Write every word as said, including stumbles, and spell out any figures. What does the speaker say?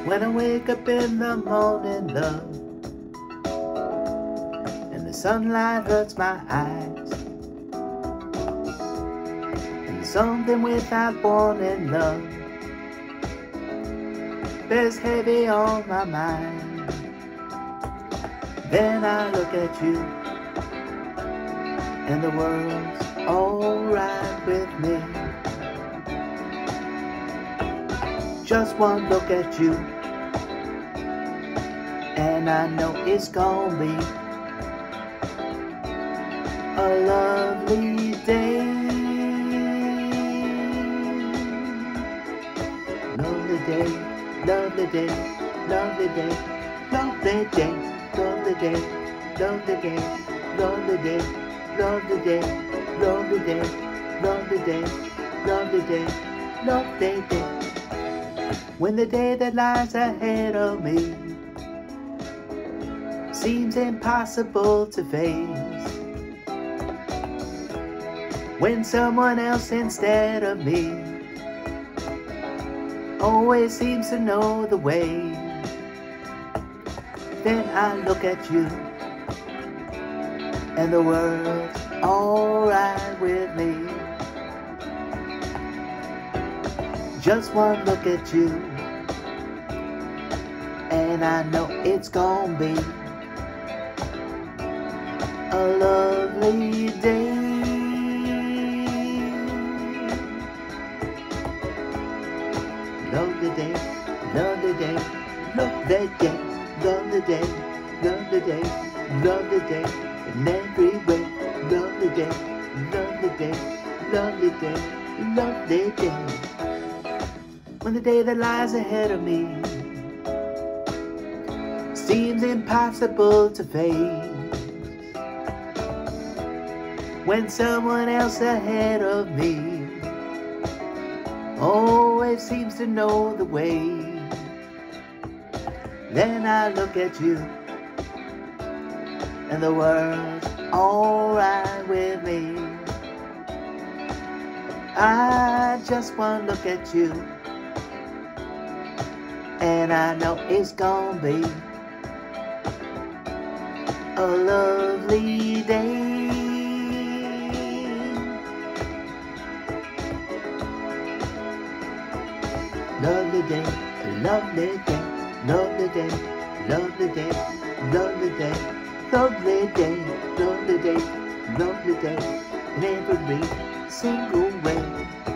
When I wake up in the morning, love, and the sunlight hurts my eyes, and something without warning, love, bears heavy on my mind. Then I look at you, and the world's alright with me. Just one look at you, and I know it's gonna be a lovely day. Lovely day, lovely day, lovely day, lovely day, lovely day, lovely day, lovely day, lovely day, lovely day, lovely day, lovely day, lovely day. When the day that lies ahead of me seems impossible to face, when someone else instead of me always seems to know the way, then I look at you, and the world's alright with me. Just one look at you, and I know it's gonna be a lovely day. Lovely day, lovely day, lovely day, lovely day, lovely day, lovely day, in every way. Lovely day, lovely day, lovely day, lovely day. When the day that lies ahead of me seems impossible to face, when someone else ahead of me always seems to know the way, then I look at you, and the world's alright with me. I just want to look at you, and I know it's gonna be a lovely day. Lovely day, lovely day, lovely day, lovely day, lovely day, lovely day, lovely day, lovely day, in every single way.